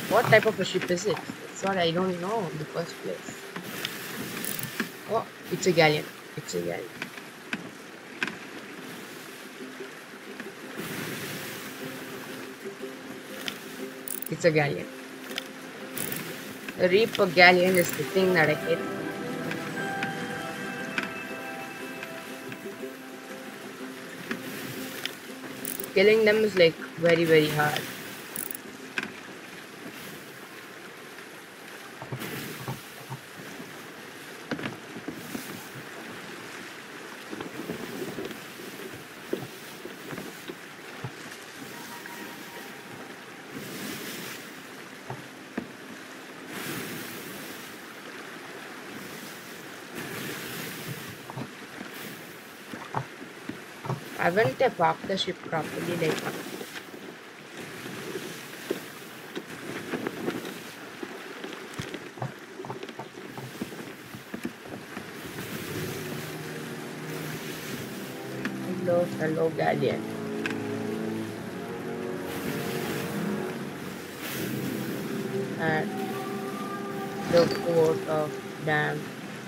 What type of a ship is it? That's what I don't know in the first place. Oh, it's a galleon. It's a galleon. It's a galleon. The Reaper galleon is the thing that I hate. Killing them is like very, very hard. Haven't I parked the ship properly? Like, hello, fellow galleon. At the port of Dam.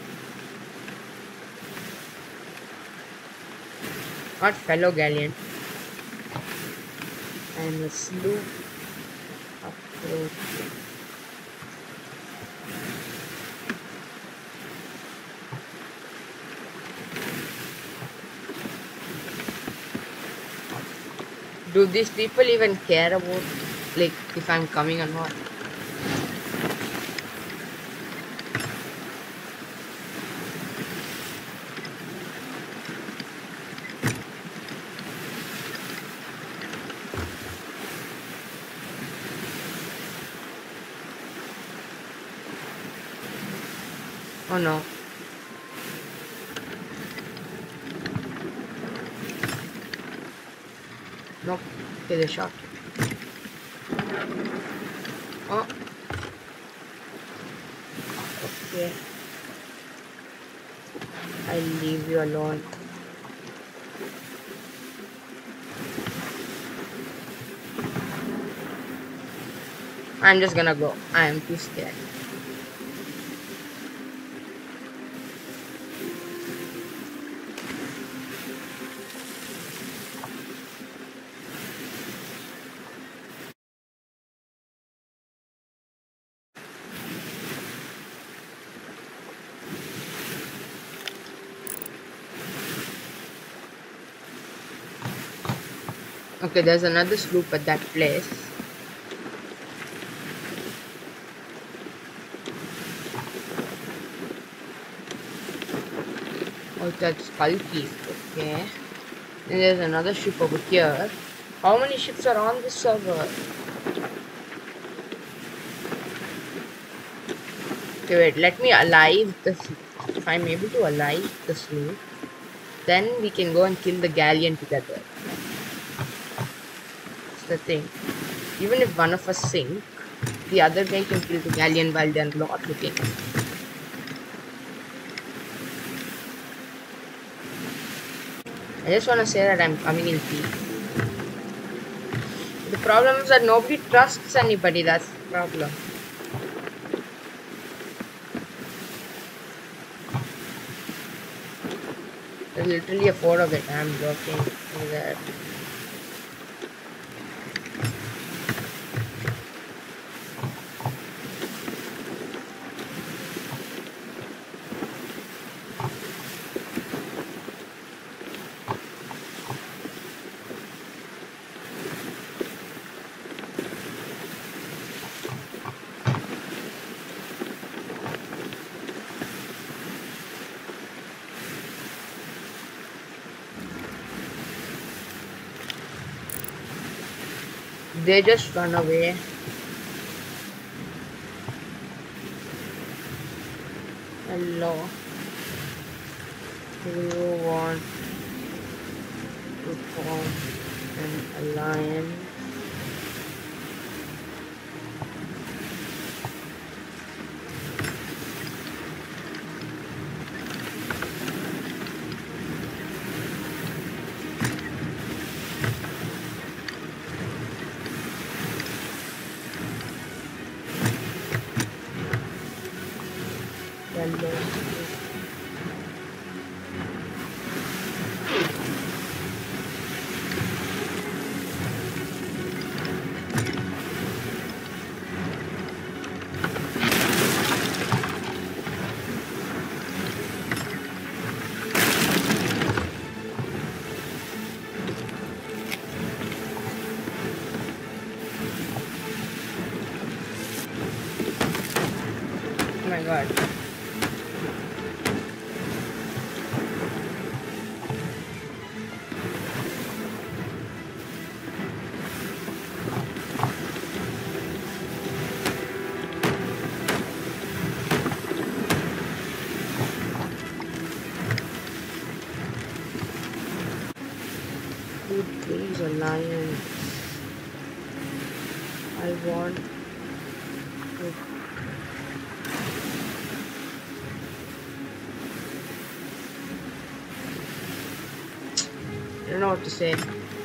Not fellow galleon. I'm a sloop approaching. Do these people even care about like if I'm coming or not? Oh no. Nope. Okay, they shot. Oh. Okay. I'll leave you alone. I'm just gonna go. I am too scared. Okay, there's another sloop at that place. Oh, that's bulky. Okay. And there's another ship over here. How many ships are on this server? Okay, wait. Let me alive the sloop. If I'm able to alive the sloop, then we can go and kill the galleon together. That's the thing. Even if one of us sink, the other guy can kill the galleon while they're not looking. I just want to say that I'm coming in peace. The problem is that nobody trusts anybody. That's the problem. There's literally a photo of it. I'm working on that. They just run away. Hello. Do you want to form an alliance? Oh my god. Dude, please, a lion. I want to. I don't know what to say.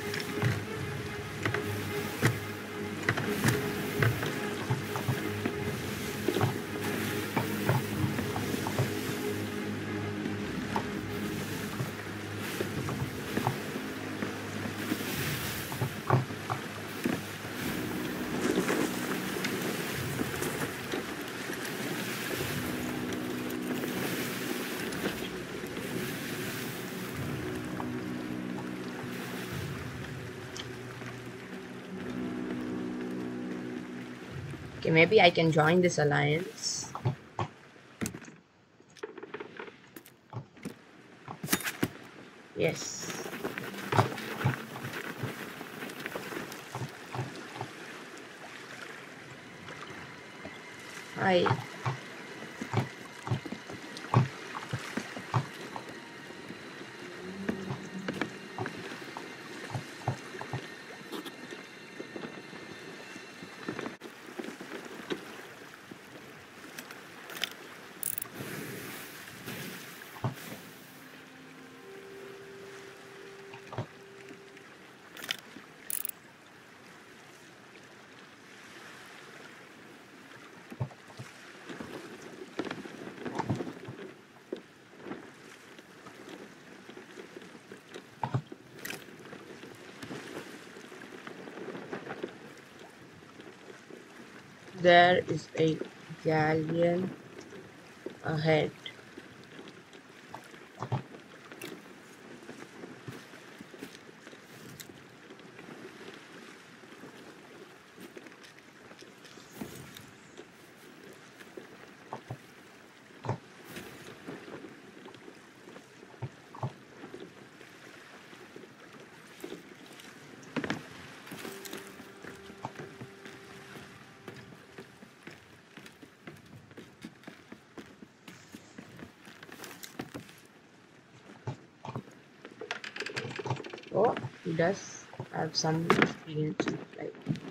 Okay, maybe I can join this alliance. Yes. Hi. There is a galleon ahead. Oh, he does have some experience with flight.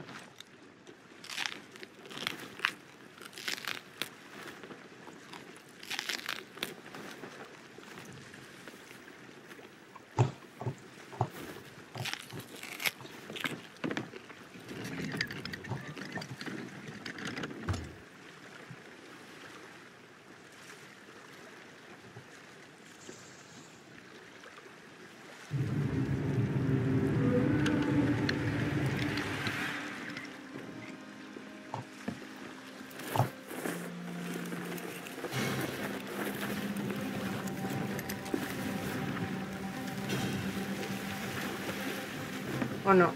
Oh no.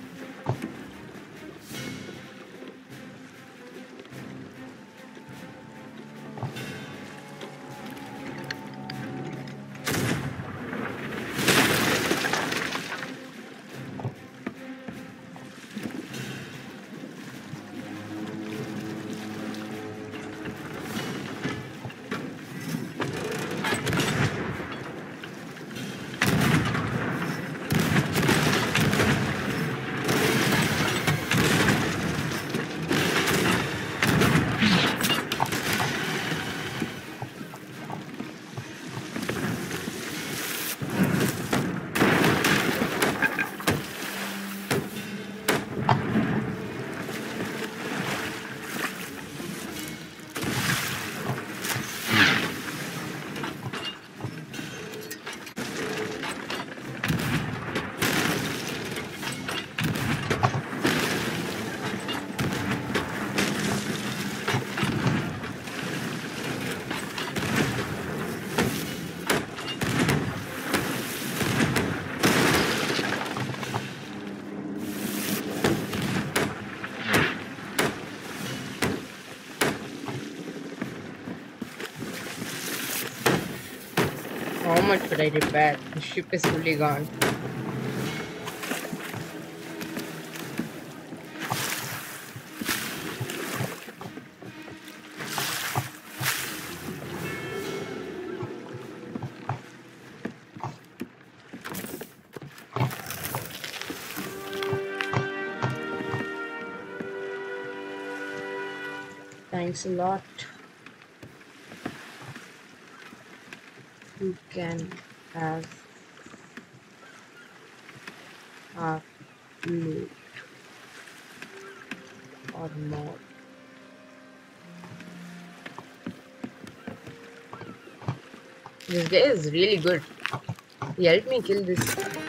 how much should I repair? The ship is fully gone. Thanks a lot. You can have half loot or more. This guy is really good. He helped me kill this.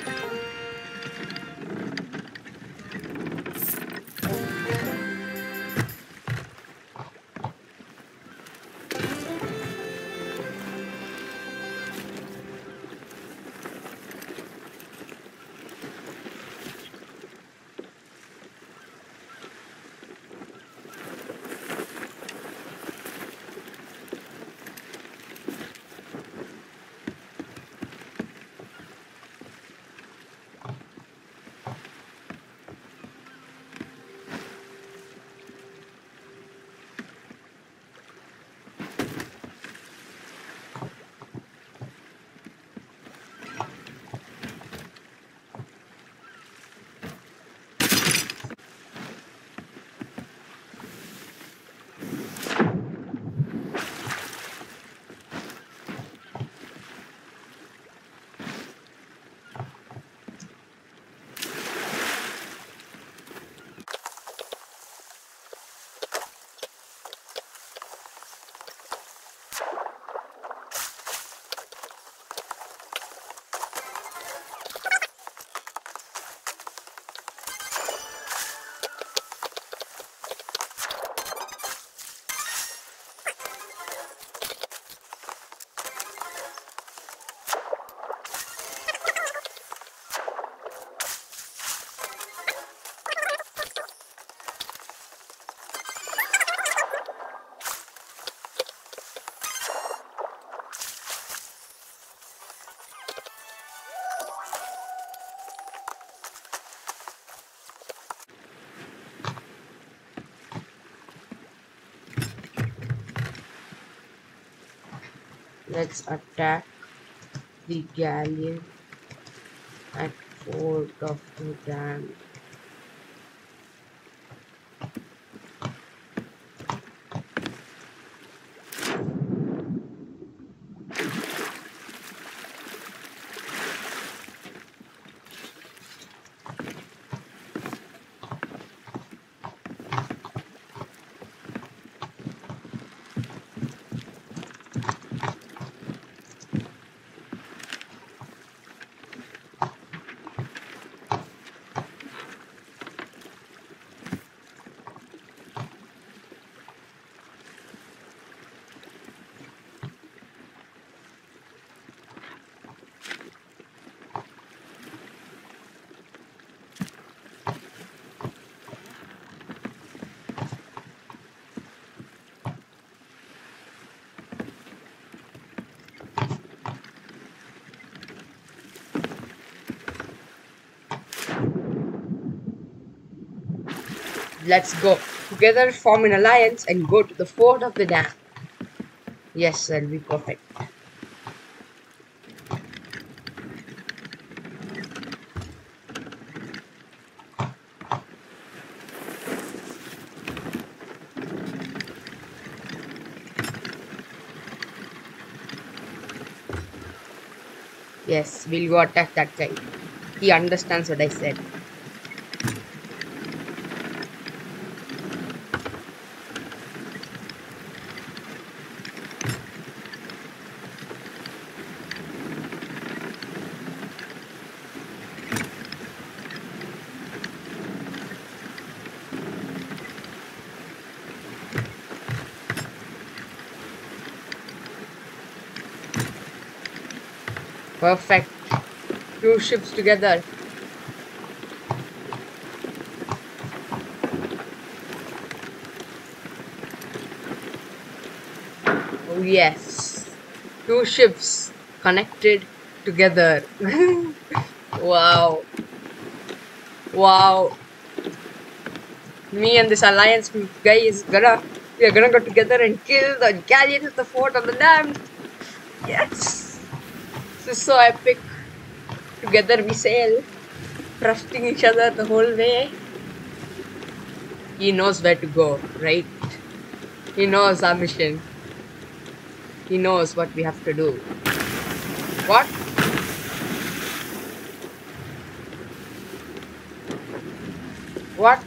Let's attack the galleon at Fort of the Dam. Let's go. Together form an alliance and go to the Fort of the Dam. Yes, that'll be perfect. Yes, we'll go attack that guy. He understands what I said. Perfect. Two ships together. Oh yes. Two ships. connected together. Wow. Wow. Me and this alliance guy we are gonna go together and kill the galleon with the fort on the land. Yes. This is so epic. Together we sail, trusting each other the whole way. He knows where to go, right? He knows our mission. He knows what we have to do. What? What?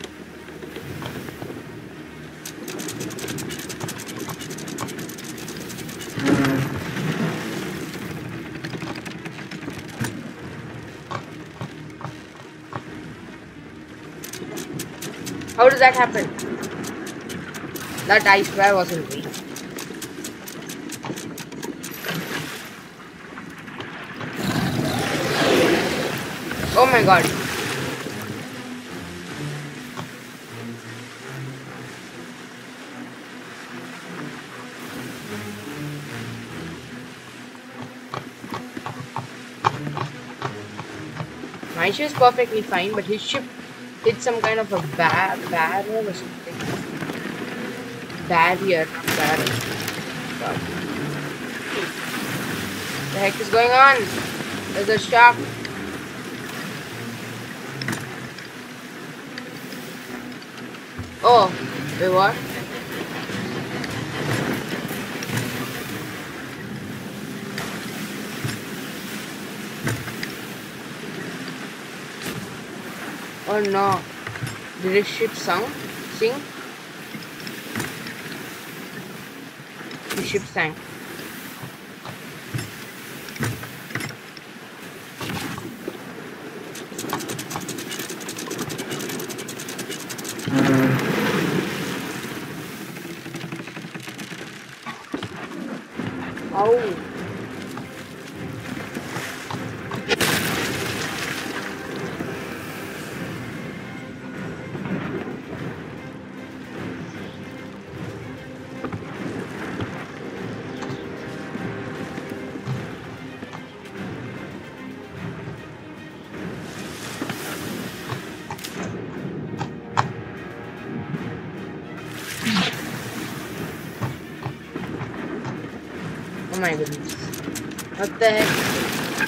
How did that happen? That I swear wasn't me. Oh my god. My ship is perfectly fine, but his ship hit some kind of a barrier or something. Barrier, not barrier. God. The heck is going on? There's a shark. Oh, wait, what? Oh no. Did his ship sink? The ship sank. Oh. Oh my goodness. What the heck?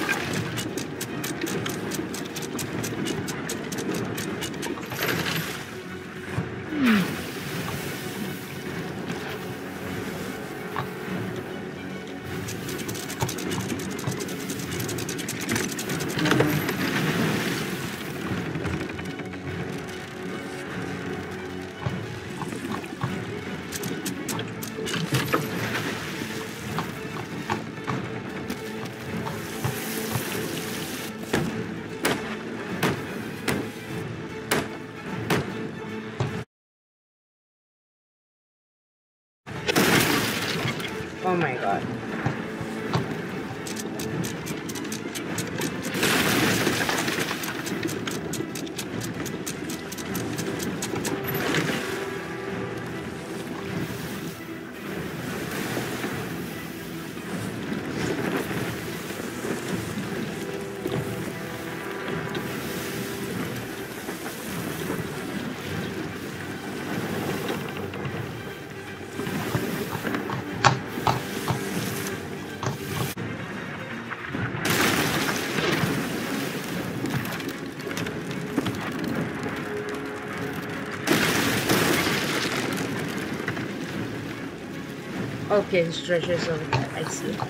Oh my god. Okay, his treasure's over there. I see it.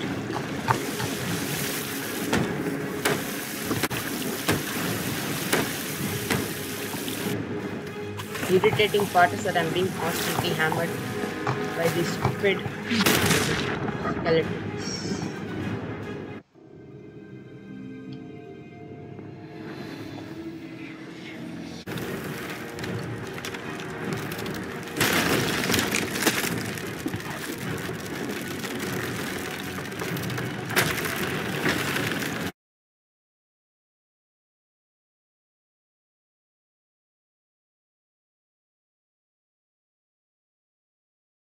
The irritating part is that I'm being constantly hammered by these stupid skeletons.